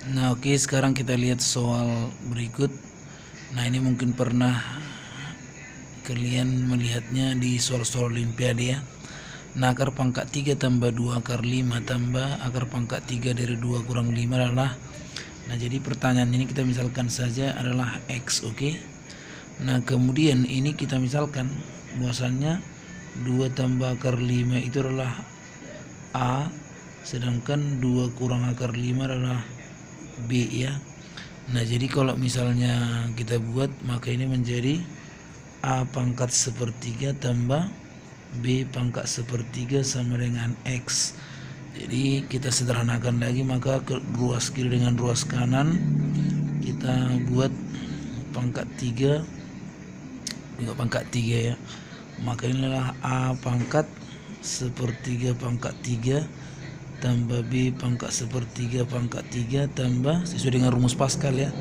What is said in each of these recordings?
Nah, oke, sekarang kita lihat soal berikut. Nah, ini mungkin pernah kalian melihatnya di soal-soal olimpiade ya. Nah, akar pangkat 3 tambah 2 akar 5 tambah akar pangkat 3 dari 2 kurang 5 adalah. Nah, jadi pertanyaan ini kita misalkan saja adalah X, oke. Nah, kemudian ini kita misalkan bahwasannya 2 tambah akar 5 itu adalah A, sedangkan 2 kurang akar 5 adalah B ya. Nah, jadi kalau misalnya kita buat, maka ini menjadi A pangkat sepertiga tambah B pangkat sepertiga sama dengan X. Jadi kita sederhanakan lagi, maka ruas kiri dengan ruas kanan kita buat pangkat 3 juga pangkat 3 ya. Maka inilah A pangkat sepertiga pangkat 3 tambah B pangkat sepertiga pangkat 3 tambah sesuai dengan rumus Pascal ya,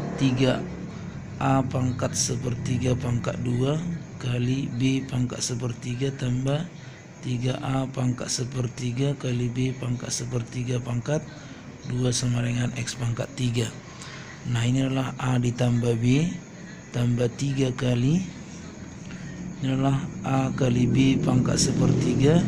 3A pangkat sepertiga pangkat 2 kali B pangkat sepertiga tambah 3A pangkat sepertiga kali B pangkat sepertiga pangkat 2 sama dengan X pangkat 3. Nah, ini adalah A ditambah B tambah 3 kali, ini adalah A kali B pangkat sepertiga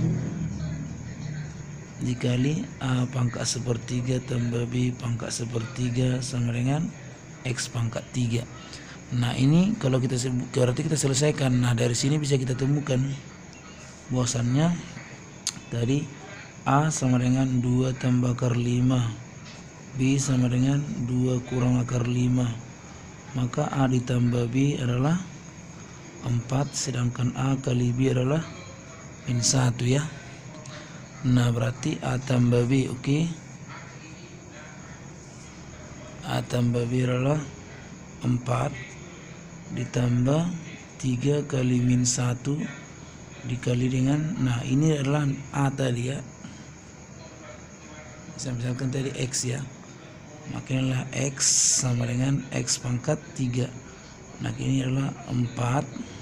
dikali A pangkat sepertiga tambah B pangkat sepertiga sama dengan X pangkat 3. Nah, ini kalau kita berarti kita selesaikan. Nah, dari sini bisa kita temukan bahwasannya tadi A sama dengan 2 tambah akar 5, B sama dengan 2 kurang akar 5, maka A ditambah B adalah 4, sedangkan A kali B adalah min 1 ya. Nah, berarti A tambah B, oke. A tambah B adalah 4 ditambah 3 kali min 1 dikali dengan, nah ini adalah A tadi ya, saya misalkan tadi X ya, maka inilah X sama dengan X pangkat 3. Nah, ini adalah 4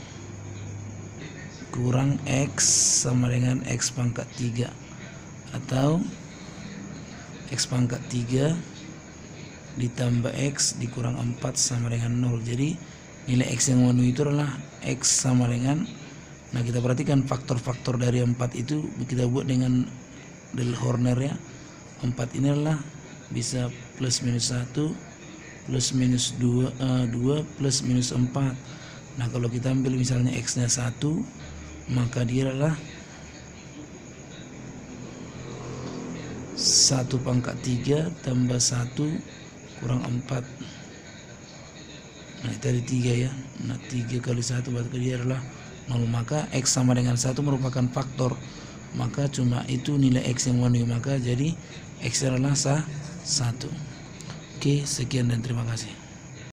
kurang X sama dengan X pangkat 3, atau X pangkat 3 ditambah X dikurang 4 sama dengan 0. Jadi nilai X yang memenuhi itu adalah X sama dengan, nah kita perhatikan faktor-faktor dari 4 itu kita buat dengan del Horner ya. 4 ini adalah bisa plus minus 1 plus minus 2 plus minus 4. Nah, kalau kita ambil misalnya X nya 1, maka dia adalah 1 pangkat 3 tambah 1 kurang 4. Nah, itu ada 3 ya. Nah, 3 kali 1 berarti dia adalah 0. Maka X sama dengan 1 merupakan faktor, maka cuma itu nilai X yang memenuhi, maka jadi X adalah 1. Oke, sekian dan terima kasih.